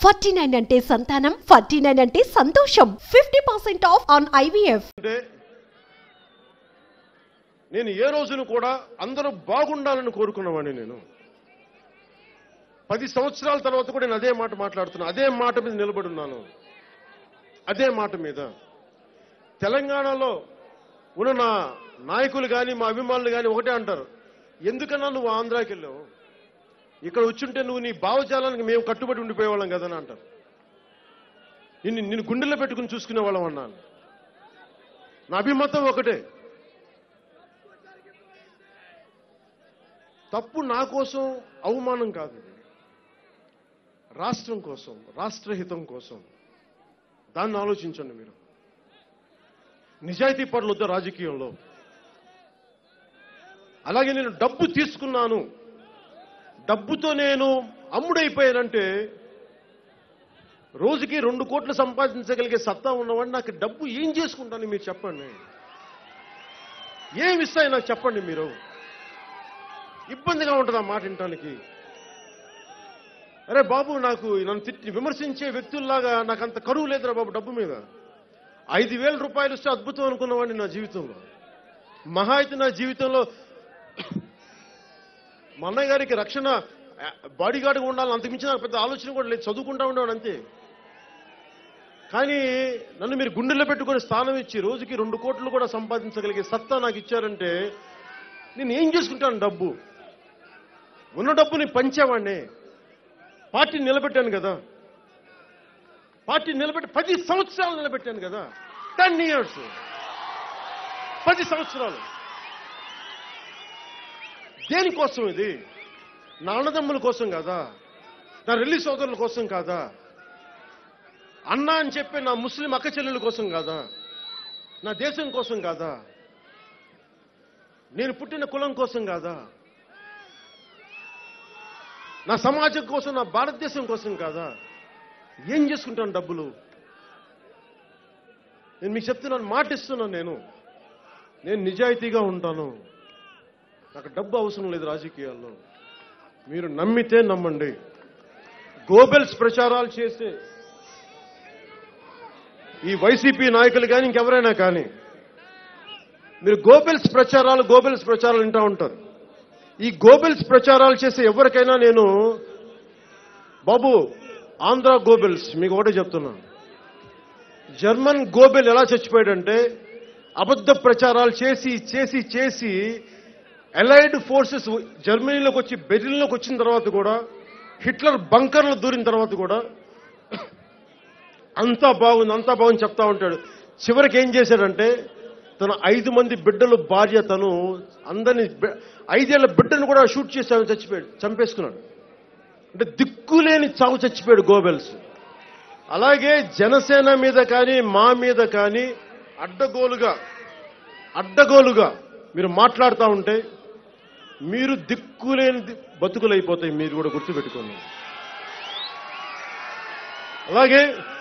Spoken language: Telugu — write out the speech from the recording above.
49 అంటే సంతానం, 49 అంటే సంతోషం. 50% ఆఫ్ ఆన్ IVF. నేను ఏ రోజును కూడా అందరూ బాగుండాలని కోరుకున్నవాడిని. నేను 10 సంవత్సరాల తర్వాత కూడా నేను అదే మాట మాట్లాడుతున్నా, అదే మాట మీద నిలబడి ఉన్నాను. అదే మాట మీద తెలంగాణలో ఉన్న నా నాయకులు కానీ మా అభిమానులు కానీ ఒకటే అంటారు, ఎందుకన్నా నువ్వు ఆంధ్రాకి వెళ్ళావు, ఇక్కడ వచ్చుంటే నువ్వు నీ భావజాలానికి మేము కట్టుబడి ఉండిపోయేవాళ్ళం కదని అంటారు. నిన్ను గుండెల్లో పెట్టుకుని చూసుకునే వాళ్ళం అన్నాను. నా అభిమతం ఒకటే, తప్పు నా కోసం, అవమానం కాదు, రాష్ట్రం కోసం, రాష్ట్రహితం కోసం. దాన్ని ఆలోచించండి మీరు. నిజాయితీ పరులు వద్ద రాజకీయంలో. అలాగే నేను డబ్బు తీసుకున్నాను, డబ్బుతో నేను అమ్ముడైపోయానంటే, రోజుకి 2 కోట్లు సంపాదించగలిగే సత్తా ఉన్నవాడిని నాకు డబ్బు ఏం చేసుకుంటాను మీరు చెప్పండి. ఏమి ఇస్తాయి నాకు చెప్పండి మీరు. ఇబ్బందిగా ఉంటుంది ఆ మాట వినటానికి. అరే బాబు, నన్ను తిట్టి విమర్శించే వ్యక్తుల్లాగా నాకు అంత కరువు లేదురా బాబు డబ్బు మీద. 5,000 రూపాయలు వస్తే అద్భుతం అనుకున్నవాడిని నా జీవితంలో. మహా అయితే నా జీవితంలో మా అన్నయ్య గారికి రక్షణ బాడీగార్డ్గా ఉండాలని అంతకుమించి నాకు పెద్ద ఆలోచన కూడా లేదు, చదువుకుంటా ఉండేవాడు అంతే. కానీ నన్ను మీరు గుండెల్లో పెట్టుకుని స్థానం ఇచ్చి రోజుకి 2 కోట్లు కూడా సంపాదించగలిగే సత్తా నాకు ఇచ్చారంటే నేను ఏం చేసుకుంటాను డబ్బు? ఉన్న డబ్బుని పంచేవాడిని. పార్టీని నిలబెట్టాను కదా, పార్టీని నిలబెట్టి 10 సంవత్సరాలు నిలబెట్టాను కదా. 10 years, 10 సంవత్సరాలు. దేనికోసం ఇది? నా అన్నదమ్ముల కోసం కాదా, నా రెల్లి సోదరుల కోసం కాదా, అన్నా అని చెప్పే నా ముస్లిం అక్క చెల్లెల కోసం కాదా, నా దేశం కోసం కాదా, నేను పుట్టిన కులం కోసం కాదా, నా సమాజం కోసం, నా భారతదేశం కోసం కాదా? ఏం చేసుకుంటాను డబ్బులు? నేను మీకు చెప్తున్నాను, మాట ఇస్తున్నాను. నేను నిజాయితీగా ఉంటాను. నాకు డబ్బు అవసరం లేదు రాజకీయాల్లో. మీరు నమ్మితే నమ్మండి. గోబెల్స్ ప్రచారాలు చేసే ఈ వైసీపీ నాయకులు కానీ ఇంకెవరైనా కానీ మీరు గోబెల్స్ ప్రచారాలు వింటూ ఉంటారు. ఈ గోబెల్స్ ప్రచారాలు చేసే ఎవరికైనా నేను, బాబు ఆంధ్ర గోబెల్స్ మీకు ఒకటే చెప్తున్నాను, జర్మన్ గోబెల్ ఎలా చచ్చిపోయాడంటే అబద్ధ ప్రచారాలు చేసి చేసి చేసి అలైడ్ ఫోర్సెస్ జర్మనీలోకి వచ్చి బెర్లిన్లోకి వచ్చిన తర్వాత కూడా, హిట్లర్ బంకర్లో దూరిన తర్వాత కూడా అంతా బాగుంది చెప్తా ఉంటాడు. చివరికి ఏం చేశాడంటే తన 5 మంది బిడ్డలు భార్య, తను అందరినీ 5 ఏళ్ల బిడ్డను కూడా షూట్ చేసి చచ్చిపోయాడు, చంపేసుకున్నాడు. అంటే దిక్కులేని చావు చచ్చిపోయాడు గోబెల్స్. అలాగే జనసేన మీద కానీ మా మీద కానీ అడ్డగోలుగా మీరు మాట్లాడుతూ ఉంటే మీరు దిక్కులేని బతుకులైపోతాయి. మీరు కూడా గుర్తుపెట్టుకోండి. అలాగే